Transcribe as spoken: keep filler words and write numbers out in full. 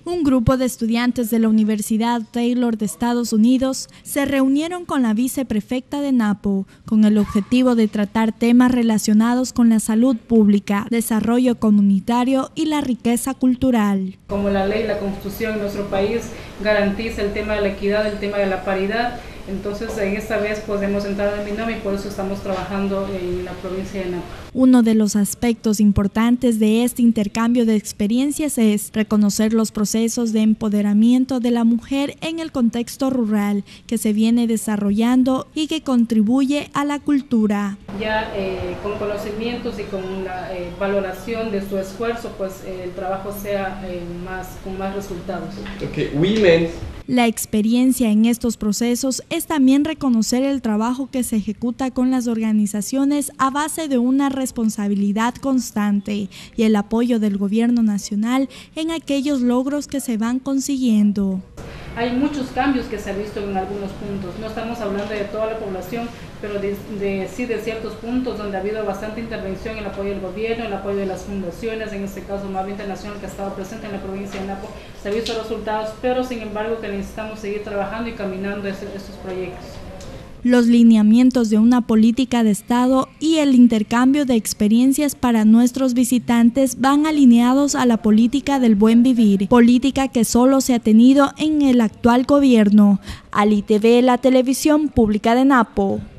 Un grupo de estudiantes de la Universidad Taylor de Estados Unidos se reunieron con la viceprefecta de Napo con el objetivo de tratar temas relacionados con la salud pública, desarrollo comunitario y la riqueza cultural. Como la ley, la Constitución en nuestro país garantiza el tema de la equidad, el tema de la paridad, entonces en esta vez pues hemos entrado en binomio y por eso estamos trabajando en la provincia de Napo. Uno de los aspectos importantes de este intercambio de experiencias es reconocer los procesos de empoderamiento de la mujer en el contexto rural que se viene desarrollando y que contribuye a la cultura. Ya eh, con conocimientos y con la eh, valoración de su esfuerzo, pues eh, el trabajo sea eh, más, con más resultados. Okay, women. La experiencia en estos procesos es también reconocer el trabajo que se ejecuta con las organizaciones a base de una responsabilidad constante y el apoyo del gobierno nacional en aquellos logros que se van consiguiendo. Hay muchos cambios que se han visto en algunos puntos, no estamos hablando de toda la población, pero de, de, sí de ciertos puntos donde ha habido bastante intervención, el apoyo del gobierno, el apoyo de las fundaciones, en este caso Mave Internacional que ha estado presente en la provincia de Napo, se han visto resultados, pero sin embargo que necesitamos seguir trabajando y caminando estos, estos proyectos. Los lineamientos de una política de Estado y el intercambio de experiencias para nuestros visitantes van alineados a la política del buen vivir, política que solo se ha tenido en el actual gobierno. Ali T V, la televisión pública de Napo.